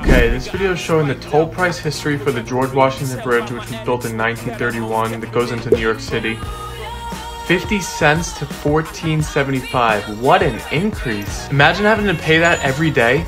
Okay, this video is showing the toll price history for the George Washington Bridge, which was built in 1931, that goes into New York City. 50 cents to $14.75. What an increase. Imagine having to pay that every day.